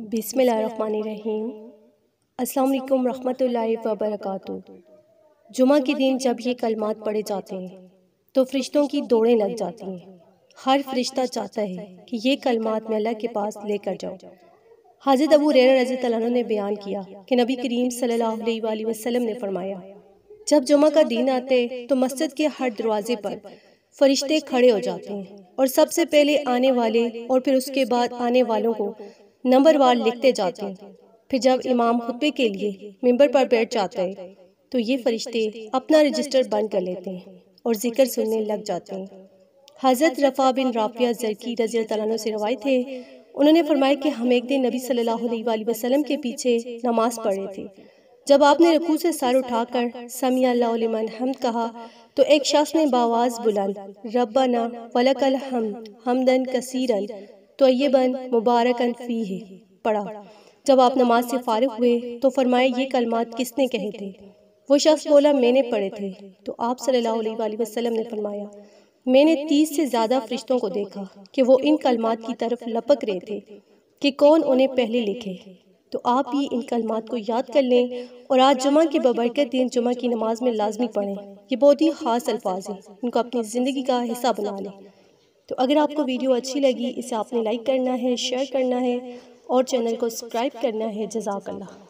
بسم اللہ الرحمن الرحیم۔ السلام علیکم ورحمۃ اللہ وبرکاتہ۔ جمعہ کے دن جب یہ کلمات پڑھے جاتے ہیں تو فرشتوں کی دوڑیں لگ جاتی ہیں۔ ہر فرشتہ چاہتا ہے کہ یہ کلمات میں اللہ کے پاس لے کر جاؤں۔ حضرت ابو ہریرہ رضی اللہ عنہ نے بیان کیا کہ نبی کریم صلی اللہ علیہ وآلہ وسلم نے فرمایا، جب جمعہ کا دن آتے تو مسجد کے ہر دروازے پر فرشتے کھڑے ہو جاتے ہیں اور سب سے پہلے آنے والے اور پھر اس کے بعد آنے والوں کو نمبر وار لکھتے جاتے ہیں۔ پھر جب امام خطبے کے لیے ممبر پر بیٹھ جاتا ہے تو یہ فرشتے اپنا رجسٹر بند کر لیتے ہیں اور ذکر سننے لگ جاتے ہیں۔ حضرت رفاع بن رافع زرقی رضی اللہ عنہ سے روایت ہے، انہوں نے فرمایا کہ ہم ایک دن نبی صلی اللہ علیہ وآلہ وسلم کے پیچھے نماز پڑھ رہے تھے۔ جب آپ نے رکوع سے سر اٹھا کر سمیع اللہ لمن حمد کہا تو ایک شخص نے بآواز بلند ربنا ولک الحمد حمدا کثیرا طیبا مبارکا فیہ پڑھا۔ جب آپ نماز سے فارغ ہوئے تو فرمایا، یہ کلمات کس نے کہے تھے؟ وہ شخص بولا، میں نے پڑھے تھے۔ تو آپ صلی اللہ علیہ وآلہ وسلم نے فرمایا، میں نے 30 سے زیادہ فرشتوں کو دیکھا کہ وہ ان کلمات کی طرف لپک رہے تھے کہ کون انہیں پہلے لکھے۔ تو آپ بھی ان کلمات کو یاد کر لیں اور آج جمعہ کے ببرکت دن جمعہ کی نماز میں لازمی پڑھیں۔ یہ بہت ہی خاص الفاظ ہیں، ان کو اپنی زندگی کا حصہ بنا لیں۔ تو اگر آپ کو ویڈیو اچھی لگی، اسے آپ نے لائک کرنا ہے، شیئر کرنا ہے اور چینل کو سبسکرائب کرنا ہے۔ جزاک اللہ۔